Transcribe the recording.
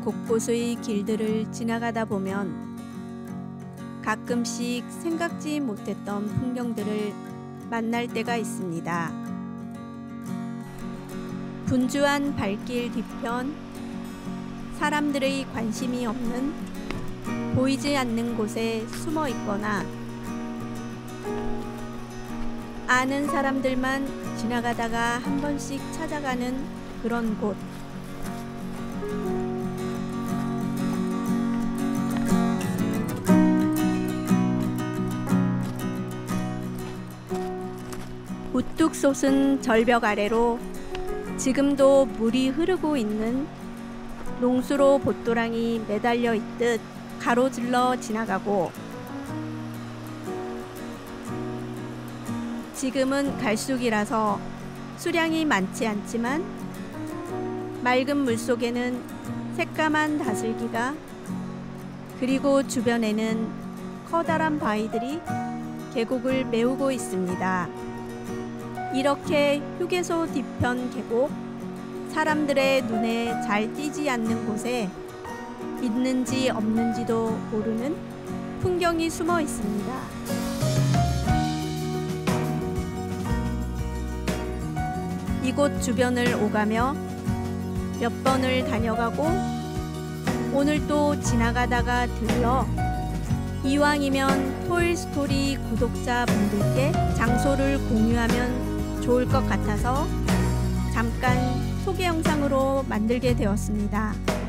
곳곳의 길들을 지나가다 보면 가끔씩 생각지 못했던 풍경들을 만날 때가 있습니다. 분주한 발길 뒤편, 사람들의 관심이 없는 보이지 않는 곳에 숨어 있거나 아는 사람들만 지나가다가 한 번씩 찾아가는 그런 곳. 우뚝 솟은 절벽 아래로 지금도 물이 흐르고 있는 농수로 봇도랑이 매달려 있듯 가로질러 지나가고, 지금은 갈수기라서 수량이 많지 않지만 맑은 물속에는 새까만 다슬기가, 그리고 주변에는 커다란 바위들이 계곡을 메우고 있습니다. 이렇게 휴게소 뒤편 계곡, 사람들의 눈에 잘 띄지 않는 곳에 있는지 없는지도 모르는 풍경이 숨어 있습니다. 이곳 주변을 오가며 몇 번을 다녀가고, 오늘 또 지나가다가 들러 이왕이면 토일스토리 구독자분들께 장소를 공유하면 좋을 것 같아서 잠깐 소개 영상으로 만들게 되었습니다.